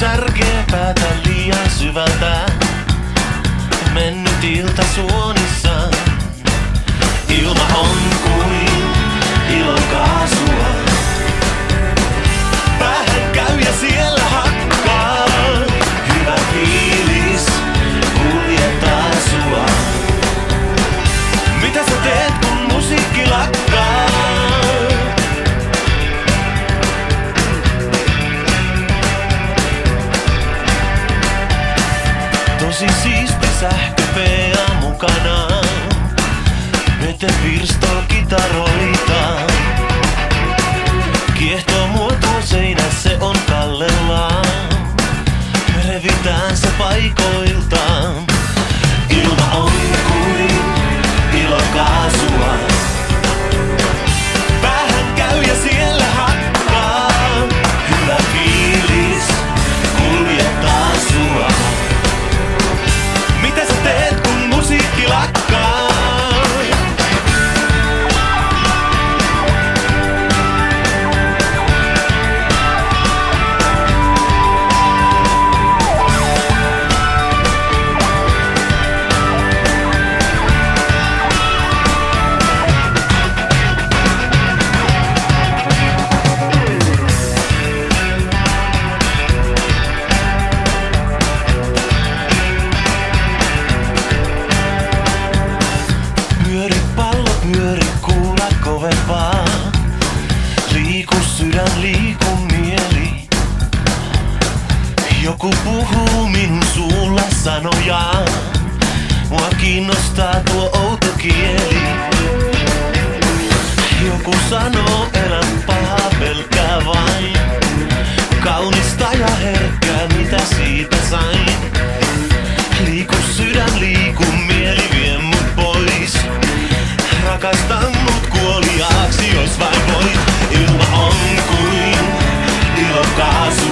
särkee päätä liian syvältä. Mennyt ilta suonissaan. Ilma on kuin ilokaasua. Päähän käy ja siellä hakkaa. Hyvä fiilis kuljettaa sua. Mitä sä teet kun musiikki lakkaa? Tosi siisti sähköpeä mukana. Vete pirstoo kitaroita. Kiehtoo muotoon seinässä se on kallellaan. Me revitään se paikoiltaan. Ilma on kuin ilokaasua. Päähän käy ja siellä hakkaa. Hyvä fiilis kuljettaa sua. Mitä sä teet kun musiikki lakkaa? Liiku sydän, liiku mieli. Joku puhuu minun suulla sanojaan. Mua kiinnostaa tuo outo kieli. Joku sanoo elän paha pelkää vain. Kaunista ja herkkää mitä siitä sain. Liiku sydän, liiku mieli, vie mut pois. Rakastan mut kuoliaaksi jos vain voit. Ilma on kuin ilokaasu.